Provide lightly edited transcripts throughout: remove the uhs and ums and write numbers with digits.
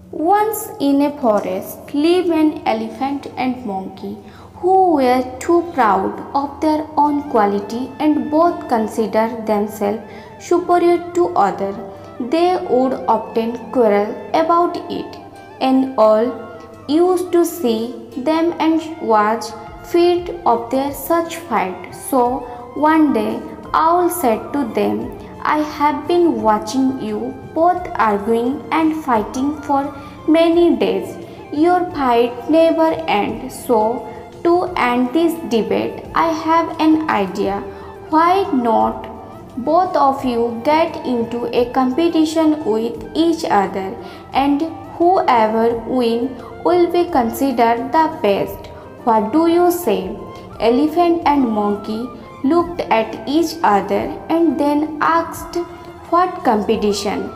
Once in a forest lived an elephant and monkey who were too proud of their own quality and both considered themselves superior to others. They would often quarrel about it, and all used to see them and watch feet of their such fight. So one day Owl said to them, I have been watching you both arguing and fighting for many days. Your fight never ends. So, to end this debate, I have an idea. Why not both of you get into a competition with each other, and whoever wins will be considered the best? What do you say? Elephant and monkey looked at each other and then asked, What competition?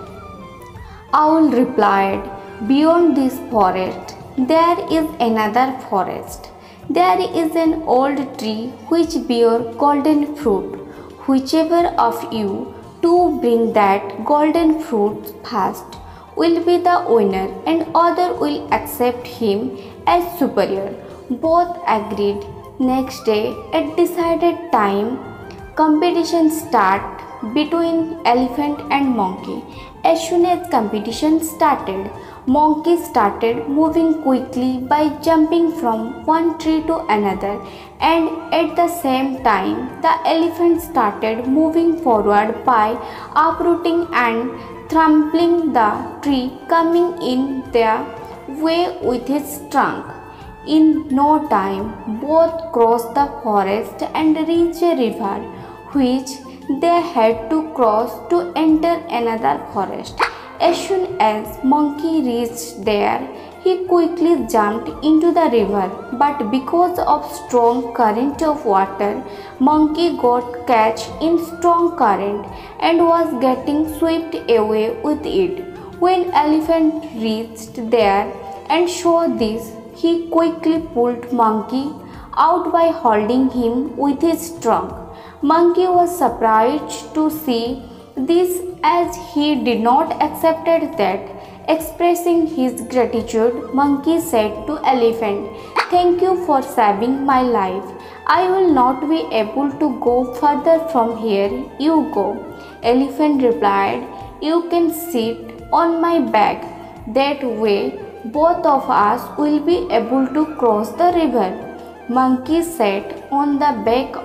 Owl replied, Beyond this forest, there is another forest. There is an old tree which bears golden fruit. Whichever of you two bring that golden fruit first will be the winner, and other will accept him as superior. Both agreed. Next day, at decided time, competition start between elephant and monkey. As soon as competition started, monkey started moving quickly by jumping from one tree to another, and at the same time, the elephant started moving forward by uprooting and trampling the tree, coming in their way with his trunk. In no time, both crossed the forest and reached a river, which they had to cross to enter another forest. As soon as Monkey reached there, he quickly jumped into the river, but because of strong current of water, Monkey got catch in strong current and was getting swept away with it. When Elephant reached there and saw this, he quickly pulled Monkey out by holding him with his trunk. Monkey was surprised to see this, as he did not accept that. Expressing his gratitude, Monkey said to Elephant, Thank you for saving my life. I will not be able to go further from here. You go. Elephant replied, You can sit on my back. That way, both of us will be able to cross the river. Monkey sat on the back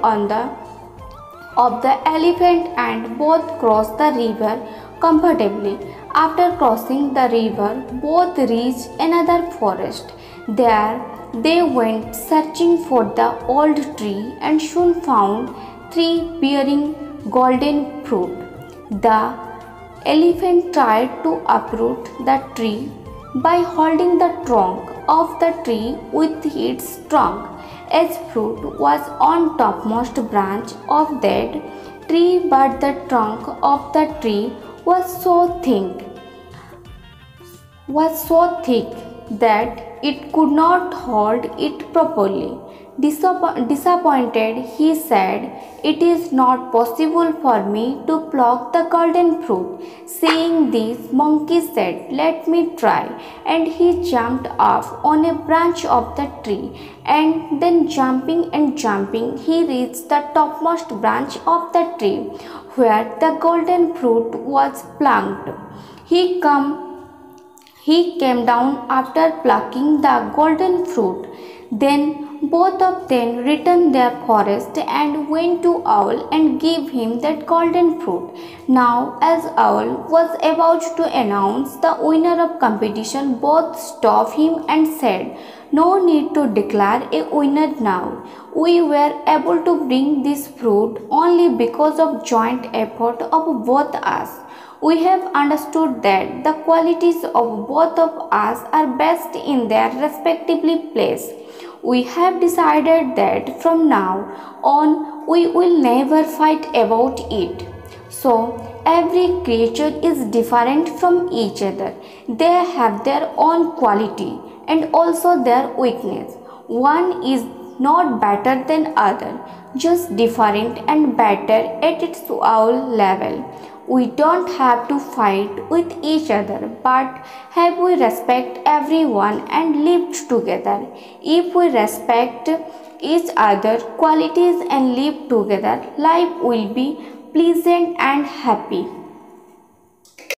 of the elephant and both crossed the river comfortably. After crossing the river, both reached another forest. There they went searching for the old tree and soon found tree bearing golden fruit. The elephant tried to uproot the tree by holding the trunk of the tree with its trunk, as fruit was on topmost branch of that tree, but the trunk of the tree was so thick that it could not hold it properly. Disappointed, he said, It is not possible for me to pluck the golden fruit. Seeing this, Monkey said, Let me try. And he jumped off on a branch of the tree, and then jumping, he reached the topmost branch of the tree, where the golden fruit was plucked. He came down after plucking the golden fruit. Then both of them returned their forest and went to Owl and gave him that golden fruit. Now, as Owl was about to announce the winner of competition, both stopped him and said, No need to declare a winner now. We were able to bring this fruit only because of joint effort of both us. We have understood that the qualities of both of us are best in their respective place. We have decided that from now on we will never fight about it. So, every creature is different from each other. They have their own quality and also their weakness. One is not better than other, just different and better at its own level. We don't have to fight with each other, but have we respect everyone and lived together. If we respect each other qualities and live together, life will be pleasant and happy.